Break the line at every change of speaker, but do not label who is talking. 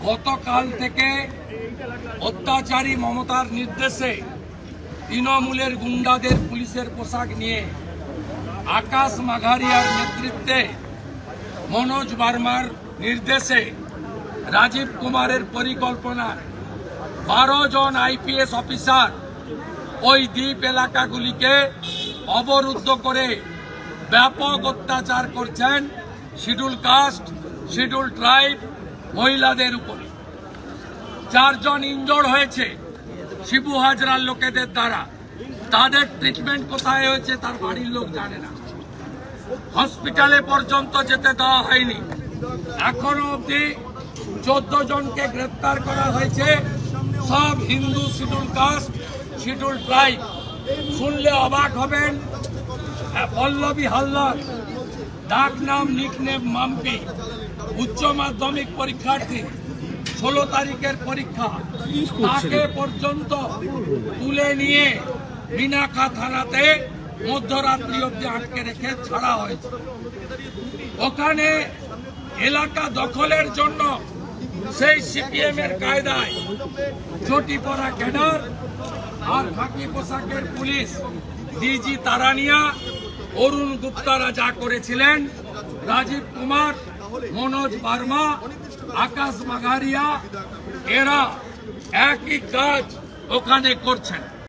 গতকাল থেকে অত্যাচারী মমতার নির্দেশে তৃণমূলের গুন্ডাদের পুলিশের পোশাক নিয়ে আকাশ মাঘারিয়ার নেতৃত্বে মনোজ বার্মার নির্দেশে রাজীব কুমারের পরিকল্পনায় 12 জন আইপিএস অফিসার ওই দ্বীপ এলাকাগুলিকে অবরুদ্ধ করে ব্যাপক অত্যাচার করছেন শিডিউল কাস্ট, শিডিউল ট্রাইব, মহিলাদের উপরে। 4 জন ইনজোর্ড হয়েছে শিবু হাজরার লোকেদের দ্বারা। তাদের ট্রিটমেন্ট কোথায় হয়েছে তার বাড়ির লোক জানে না। হসপিটালে পর্যন্ত যেতে দেওয়া হয়নি। এখনো অবধি 14 জনকে গ্রেপ্তার করা হয়েছে, সব Hindu schedule caste, schedule tribe. শুনলে অবাক হবেন, পল্লবী হালদার, ডাক নাম নিকনেম মাম্পি, উচ্চ মাধ্যমিক পরীক্ষার্থী, 16 তারিখের পরীক্ষা, তাকে পর্যন্ত তুলে নিয়ে বিনাকা থানাতে মধ্যরাত্রি অব্দি আটকে রেখে ছাড়া হয়েছে। ওখানে এলাকা দখলের জন্য সেই সিপিএম এর কায়দায় চটি পরা ক্যাডার আর খাকি পোশাকের পুলিশ, ডিজি তারানিয়া, অরুণ গুপ্তারা যা করেছিলেন, রাজীব কুমার, মনোজ বার্মা, আকাশ মাঘারিয়া, এরা একই কাজ ওখানে করছেন।